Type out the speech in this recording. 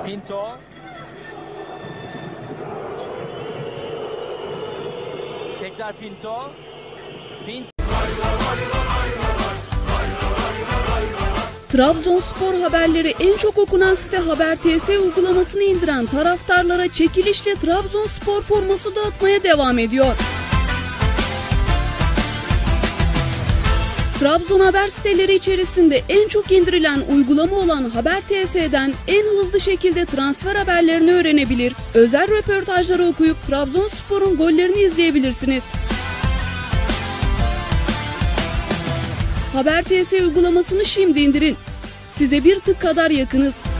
Pinto. Tekrar Pinto. Trabzonspor haberleri en çok okunan site Haber TS uygulamasını indiren taraftarlara çekilişle Trabzonspor forması dağıtmaya devam ediyor. Trabzon haber siteleri içerisinde en çok indirilen uygulama olan Haber TS'den en hızlı şekilde transfer haberlerini öğrenebilir, özel röportajları okuyup Trabzonspor'un gollerini izleyebilirsiniz. Haber TS uygulamasını şimdi indirin. Size bir tık kadar yakınız.